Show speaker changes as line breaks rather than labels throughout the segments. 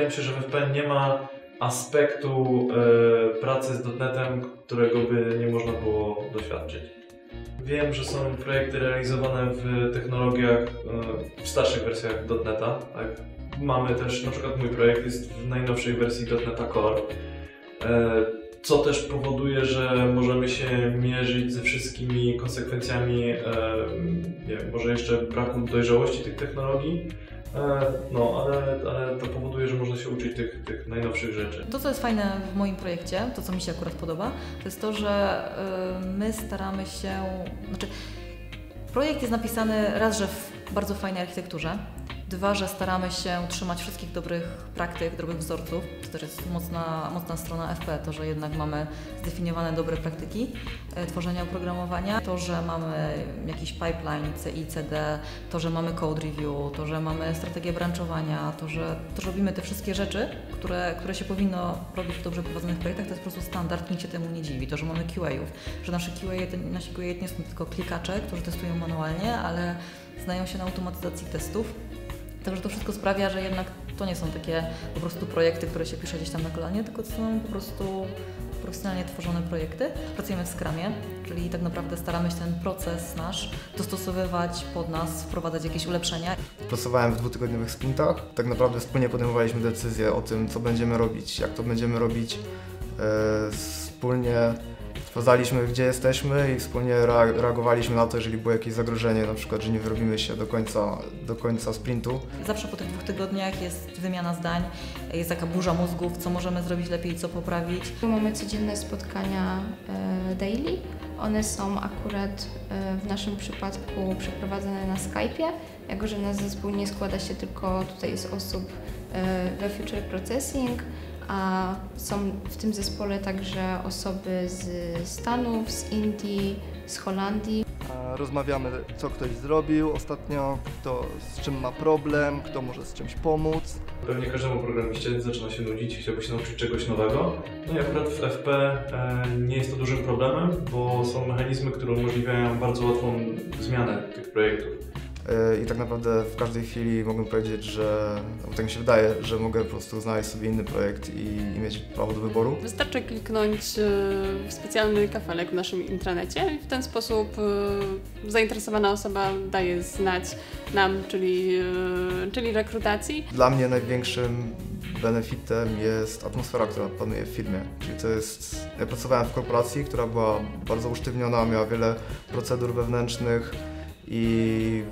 wydaje mi się, że w FP nie ma aspektu pracy z .NET-em, którego by nie można było doświadczyć. Wiem, że są projekty realizowane w technologiach, w starszych wersjach .NET-a. Tak? Mamy też, na przykład mój projekt jest w najnowszej wersji .NET Core, co też powoduje, że możemy się mierzyć ze wszystkimi konsekwencjami, nie wiem, może jeszcze braku dojrzałości tych technologii, no, ale to powoduje, że można się uczyć tych najnowszych rzeczy.
To, co jest fajne w moim projekcie, to co mi się akurat podoba, to jest to, że my staramy się, projekt jest napisany raz, że w bardzo fajnej architekturze, dwa, że staramy się trzymać wszystkich dobrych praktyk, dobrych wzorców. To też jest mocna strona FP, to, że jednak mamy zdefiniowane dobre praktyki tworzenia oprogramowania, to, że mamy jakiś pipeline CI, CD, to, że mamy code review, to, że mamy strategię branchowania, to, że robimy te wszystkie rzeczy, które się powinno robić w dobrze prowadzonych projektach, to jest po prostu standard, nikt się temu nie dziwi. To, że mamy QA-ów, że nasi QA nie są tylko klikacze, którzy testują manualnie, ale znają się na automatyzacji testów. Także to wszystko sprawia, że jednak to nie są takie po prostu projekty, które się pisze gdzieś tam na kolanie, tylko to są po prostu profesjonalnie tworzone projekty. Pracujemy w Scrumie, czyli tak naprawdę staramy się ten proces nasz dostosowywać pod nas, wprowadzać jakieś ulepszenia.
Pracowałem w dwutygodniowych sprintach. Tak naprawdę wspólnie podejmowaliśmy decyzję o tym, co będziemy robić, jak to będziemy robić. Wspólnie sprawdzaliśmy, gdzie jesteśmy i wspólnie reagowaliśmy na to, jeżeli było jakieś zagrożenie, na przykład, że nie wyrobimy się do końca sprintu.
Zawsze po tych 2 tygodniach jest wymiana zdań, jest taka burza mózgów, co możemy zrobić lepiej, co poprawić.
Mamy codzienne spotkania daily. One są akurat w naszym przypadku przeprowadzane na Skype'ie, jako że nasz zespół nie składa się tylko tutaj z osób we Future Processing, a są w tym zespole także osoby z Stanów, z Indii, z Holandii.
Rozmawiamy, co ktoś zrobił ostatnio, kto z czym ma problem, kto może z czymś pomóc.
Pewnie każdemu programiście zaczyna się nudzić, chciałby się nauczyć czegoś nowego. No i akurat w FP nie jest to dużym problemem, bo są mechanizmy, które umożliwiają bardzo łatwą zmianę tych projektów.
I tak naprawdę w każdej chwili mogę powiedzieć, że, tak mi się wydaje, że mogę po prostu znaleźć sobie inny projekt i mieć prawo do wyboru.
Wystarczy kliknąć w specjalny kafelek w naszym intranecie i w ten sposób zainteresowana osoba daje znać nam, czyli rekrutacji.
Dla mnie największym benefitem jest atmosfera, która panuje w firmie. Czyli to jest, ja pracowałem w korporacji, która była bardzo usztywniona, miała wiele procedur wewnętrznych i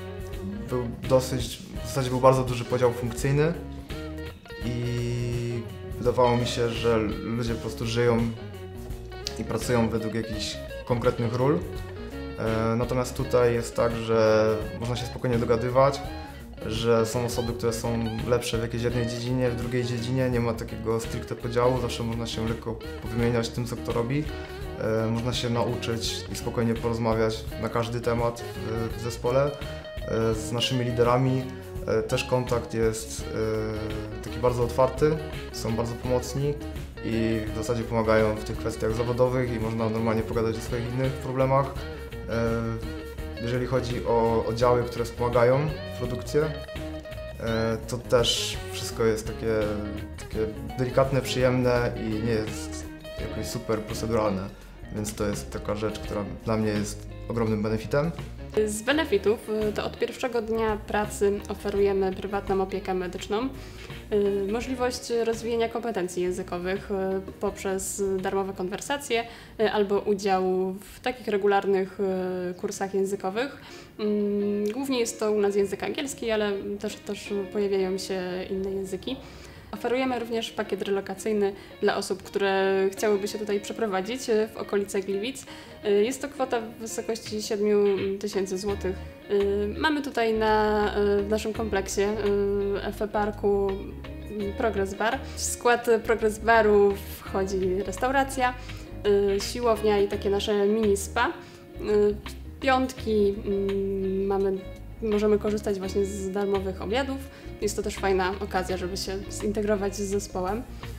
w zasadzie był bardzo duży podział funkcyjny i wydawało mi się, że ludzie po prostu żyją i pracują według jakichś konkretnych ról. Natomiast tutaj jest tak, że można się spokojnie dogadywać, że są osoby, które są lepsze w jakiejś jednej dziedzinie, w drugiej dziedzinie, nie ma takiego stricte podziału, zawsze można się lekko powymieniać tym, co kto robi. Można się nauczyć i spokojnie porozmawiać na każdy temat w zespole z naszymi liderami. Też kontakt jest taki bardzo otwarty, są bardzo pomocni i w zasadzie pomagają w tych kwestiach zawodowych i można normalnie pogadać o swoich innych problemach. Jeżeli chodzi o oddziały, które wspomagają produkcję, to też wszystko jest takie delikatne, przyjemne i nie jest jakoś super proceduralne, więc to jest taka rzecz, która dla mnie jest ogromnym benefitem.
Z benefitów to od pierwszego dnia pracy oferujemy prywatną opiekę medyczną, możliwość rozwijania kompetencji językowych poprzez darmowe konwersacje albo udział w takich regularnych kursach językowych. Głównie jest to u nas język angielski, ale też pojawiają się inne języki. Oferujemy również pakiet relokacyjny dla osób, które chciałyby się tutaj przeprowadzić w okolice Gliwic. Jest to kwota w wysokości 7000 zł. Mamy tutaj w naszym kompleksie FE Parku Progress Bar. W skład Progress Baru wchodzi restauracja, siłownia i takie nasze mini spa. Piątki możemy korzystać właśnie z darmowych obiadów. Jest to też fajna okazja, żeby się zintegrować z zespołem.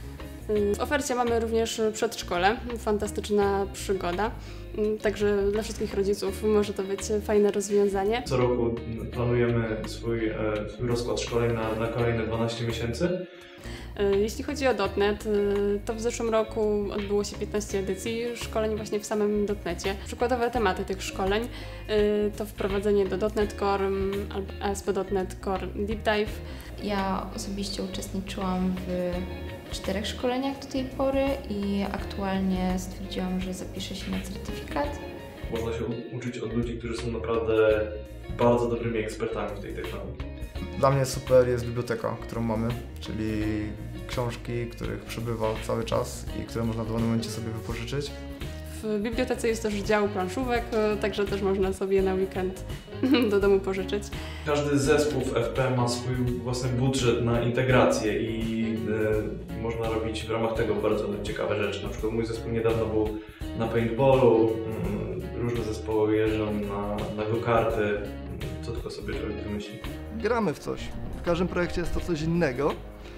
W ofercie mamy również przedszkole, fantastyczna przygoda, także dla wszystkich rodziców może to być fajne rozwiązanie.
Co roku planujemy swój rozkład szkoleń na kolejne 12 miesięcy.
Jeśli chodzi o .NET, to w zeszłym roku odbyło się 15 edycji szkoleń właśnie w samym .NETie. Przykładowe tematy tych szkoleń to wprowadzenie do .NET Core albo ASP.NET Core Deep Dive.
Ja osobiście uczestniczyłam w 4 szkoleniach do tej pory i aktualnie stwierdziłam, że zapiszę się na certyfikat.
Można się uczyć od ludzi, którzy są naprawdę bardzo dobrymi ekspertami w tej technologii.
Dla mnie super jest biblioteka, którą mamy, czyli książki, których przybywa cały czas i które można w dowolnym momencie sobie wypożyczyć.
W bibliotece jest też dział planszówek, także też można sobie na weekend do domu pożyczyć.
Każdy zespół w FP ma swój własny budżet na integrację i można robić w ramach tego bardzo ciekawe rzeczy. Na przykład mój zespół niedawno był na paintballu, różne zespoły jeżdżą na go-karty, co tylko sobie człowiek wymyśli.
Gramy w coś. W każdym projekcie jest to coś innego.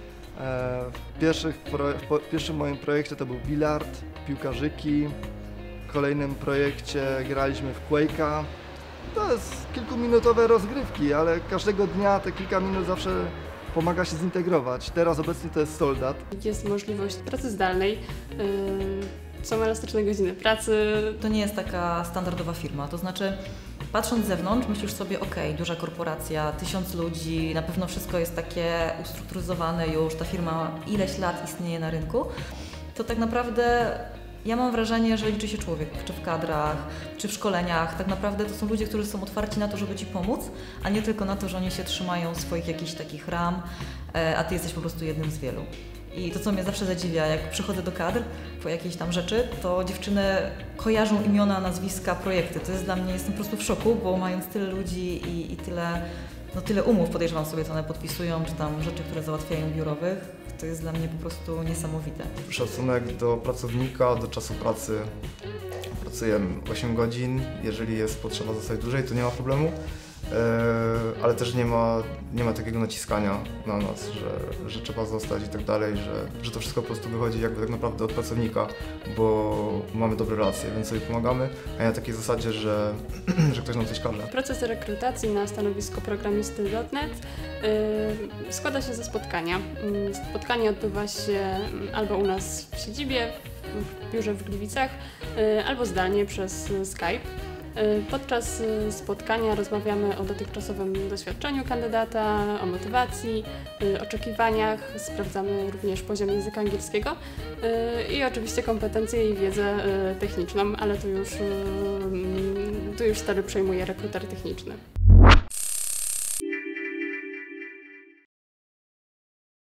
W pierwszym moim projekcie to był bilard, piłkarzyki. W kolejnym projekcie graliśmy w Quake'a. To jest kilkuminutowe rozgrywki, ale każdego dnia te kilka minut zawsze pomaga się zintegrować. Teraz obecnie to jest Soldat.
Jest możliwość pracy zdalnej, są elastyczne godziny pracy.
To nie jest taka standardowa firma, to znaczy patrząc z zewnątrz myślisz sobie, duża korporacja, 1000 ludzi, na pewno wszystko jest takie ustrukturyzowane już, ta firma ileś lat istnieje na rynku, to tak naprawdę ja mam wrażenie, że liczy się człowiek, czy w kadrach, czy w szkoleniach. Tak naprawdę to są ludzie, którzy są otwarci na to, żeby Ci pomóc, a nie tylko na to, że oni się trzymają swoich jakichś takich ram, a Ty jesteś po prostu jednym z wielu. I to, co mnie zawsze zadziwia, jak przychodzę do kadr po jakieś tam rzeczy, to dziewczyny kojarzą imiona, nazwiska, projekty. To jest dla mnie, jestem po prostu w szoku, bo mając tyle ludzi i tyle umów, podejrzewam sobie, co one podpisują, czy tam rzeczy, które załatwiają biurowych, to jest dla mnie po prostu niesamowite.
Szacunek do pracownika, do czasu pracy. Pracuję 8 godzin, jeżeli jest potrzeba zostać dłużej, to nie ma problemu. Ale też nie ma takiego naciskania na nas, że trzeba zostać i tak dalej, że to wszystko po prostu wychodzi jakby tak naprawdę od pracownika, bo mamy dobre relacje, więc sobie pomagamy, a nie na takiej zasadzie, że ktoś nam coś każe.
Proces rekrutacji na stanowisko programisty .NET składa się ze spotkania. Spotkanie odbywa się albo u nas w siedzibie, w biurze w Gliwicach, albo zdalnie przez Skype. Podczas spotkania rozmawiamy o dotychczasowym doświadczeniu kandydata, o motywacji, oczekiwaniach, sprawdzamy również poziom języka angielskiego i oczywiście kompetencje i wiedzę techniczną, ale tu już stery przejmuje rekruter techniczny.